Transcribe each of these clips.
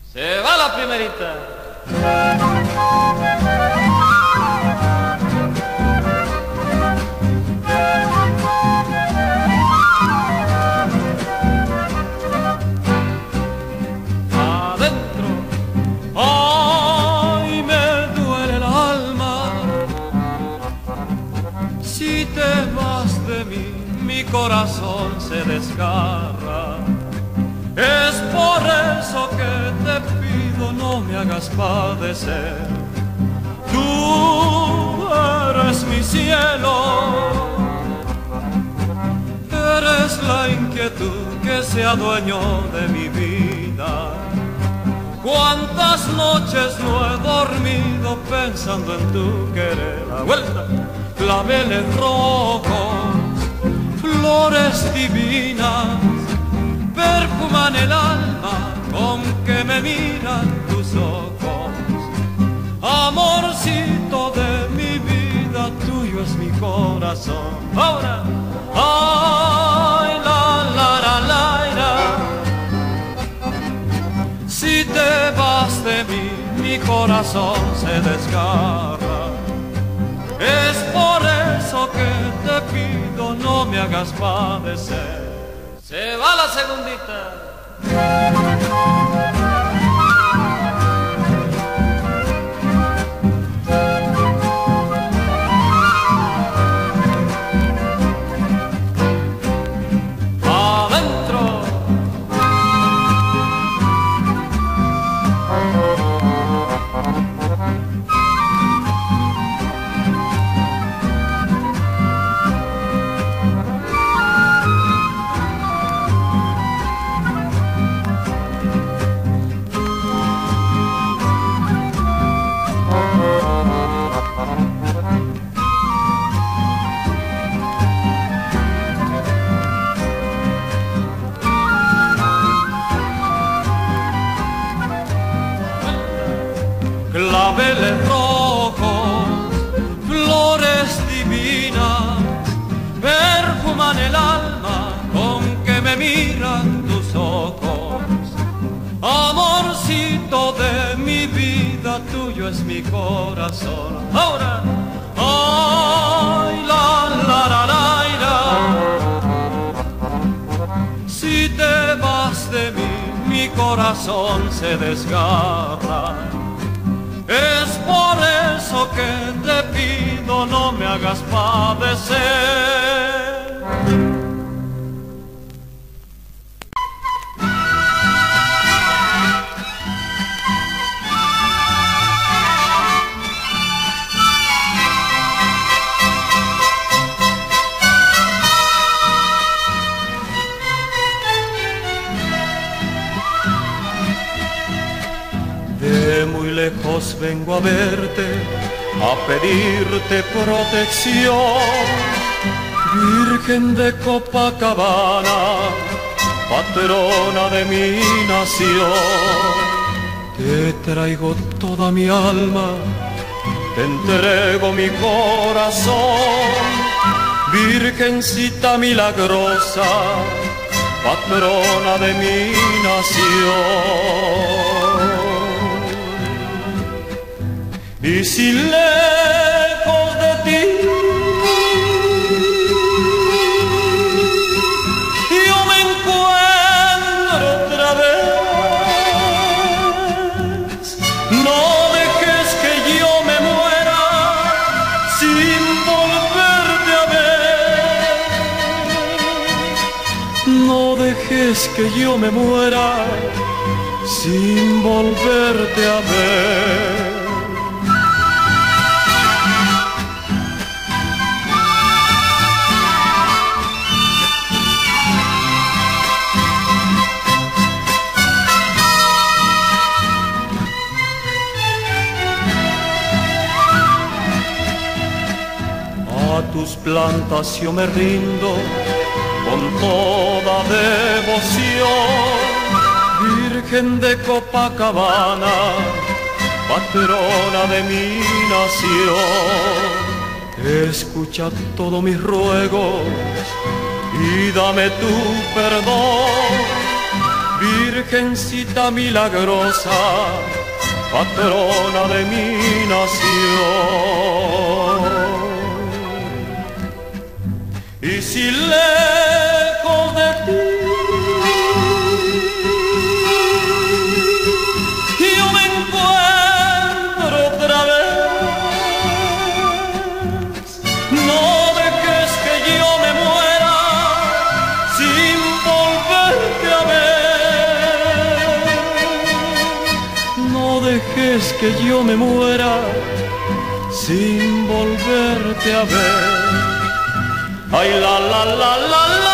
Se va la primerita. Mi corazón se desgarra. Es por eso que te pido no me hagas padecer. Tú eres mi cielo, eres la inquietud que se adueñó de mi vida. Cuántas noches no he dormido pensando en tu querer. La vuelta, claveles rojos, flores divinas perfuman el alma con que me miran tus ojos. Amorcito de mi vida, tuyo es mi corazón. Ahora, ay, si te vas de mí, mi corazón se desgarra. Es por eso que te pido no me hagas padecer. Se va la segundita. Claveles rojos, flores divinas perfuman el alma con que me miran tus ojos. Amorcito de mi vida, tuyo es mi corazón. Ahora, ay, si te vas de mí, mi corazón se desgarra. Es por eso que te pido no me hagas padecer. De muy lejos vengo a verte, a pedirte protección. Virgen de Copacabana, patrona de mi nación. Te traigo toda mi alma, te entrego mi corazón. Virgencita milagrosa, patrona de mi nación. Y si lejos de ti yo me encuentro otra vez, no dejes que yo me muera sin volverte a ver. No dejes que yo me muera sin volverte a ver. A tus plantas yo me rindo con toda devoción. Virgen de Copacabana, patrona de mi nación. Escucha todos mis ruegos y dame tu perdón. Virgen Virgencita milagrosa, patrona de mi nación. Y si lejos de ti yo me encuentro otra vez, no dejes que yo me muera sin volverte a ver. No dejes que yo me muera sin volverte a ver. Ay, la, la, la, la, la.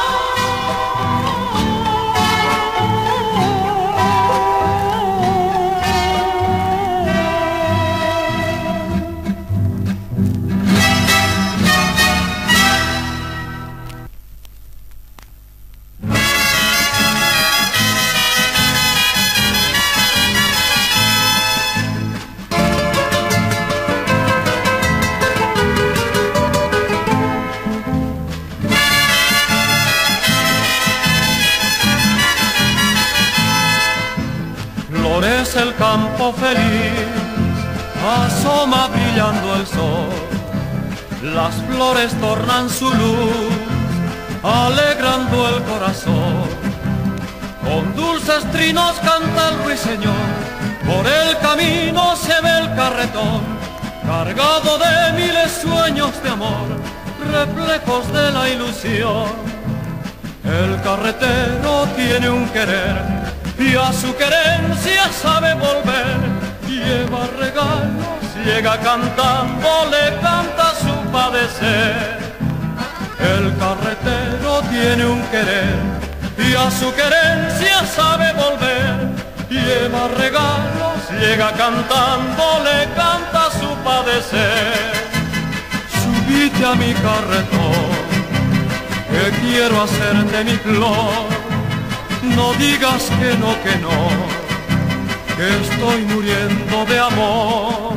Florece el campo feliz, asoma brillando el sol. Las flores tornan su luz, alegrando el corazón. Con dulces trinos canta el ruiseñor, por el camino se ve el carretón, cargado de miles sueños de amor, reflejos de la ilusión. El carretero tiene un querer y a su querencia sabe volver. Lleva regalos, llega cantando, le canta su padecer. El carretero tiene un querer y a su querencia sabe volver. Lleva regalos, llega cantando, le canta su padecer. Subite a mi carretón, que quiero hacerte mi flor. No digas que no, que estoy muriendo de amor.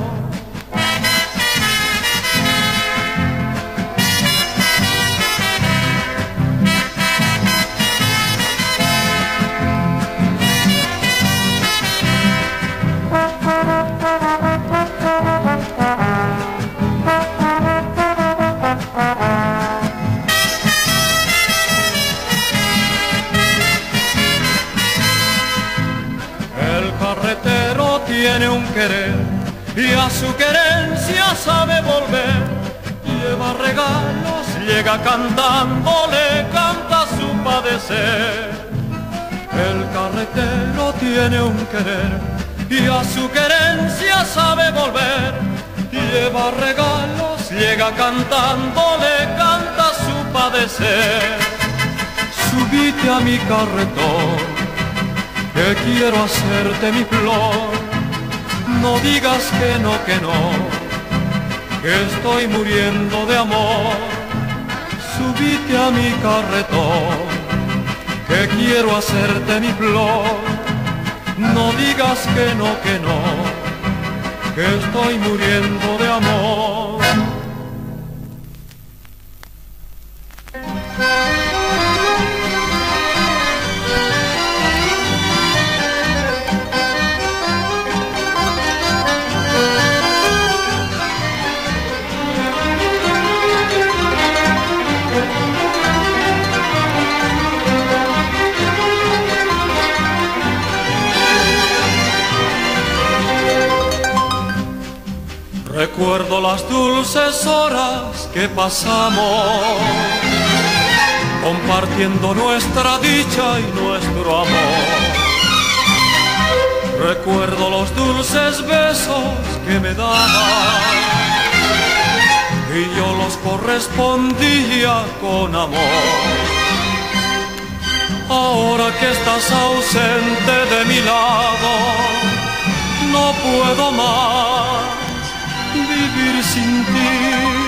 Tiene un querer y a su querencia sabe volver. Lleva regalos, llega cantando, le canta su padecer. El carretero tiene un querer y a su querencia sabe volver. Lleva regalos, llega cantando, le canta su padecer. Subite a mi carretón, que quiero hacerte mi flor. No digas que no, que estoy muriendo de amor. Subite a mi carretón, que quiero hacerte mi flor. No digas que no, que estoy muriendo de amor. Recuerdo las dulces horas que pasamos, compartiendo nuestra dicha y nuestro amor. Recuerdo los dulces besos que me dabas y yo los correspondía con amor. Ahora que estás ausente de mi lado, no puedo más vivir sin ti,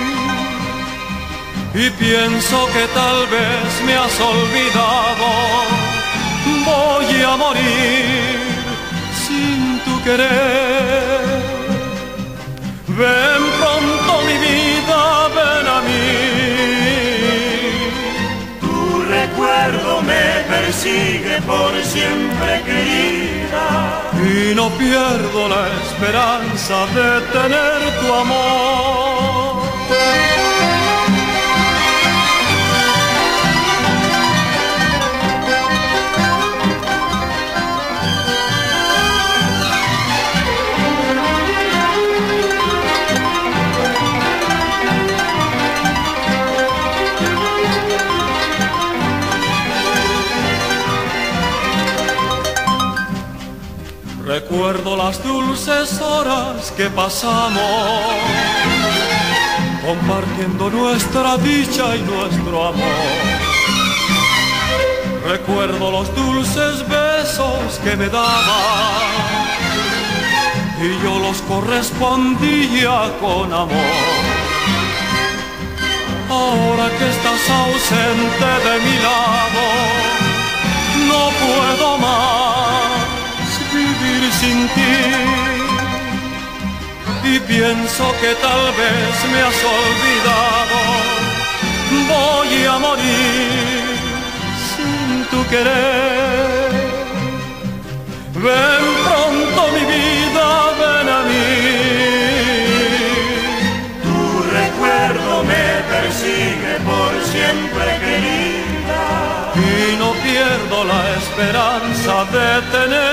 y pienso que tal vez me has olvidado. Voy a morir sin tu querer. Ven pronto mi vida, ven a mí. Tu recuerdo recuerdo me persigue por siempre, querida. Y no pierdo la esperanza de tener tu amor. Recuerdo las dulces horas que pasamos, compartiendo nuestra dicha y nuestro amor. Recuerdo los dulces besos que me dabas y yo los correspondía con amor. Ahora que estás ausente de mi lado, no puedo más vivir sin ti, y pienso que tal vez me has olvidado. Voy a morir sin tu querer. Ven pronto mi vida, ven a mí. Tu recuerdo me persigue por siempre, querida. Y no pierdo la esperanza de tener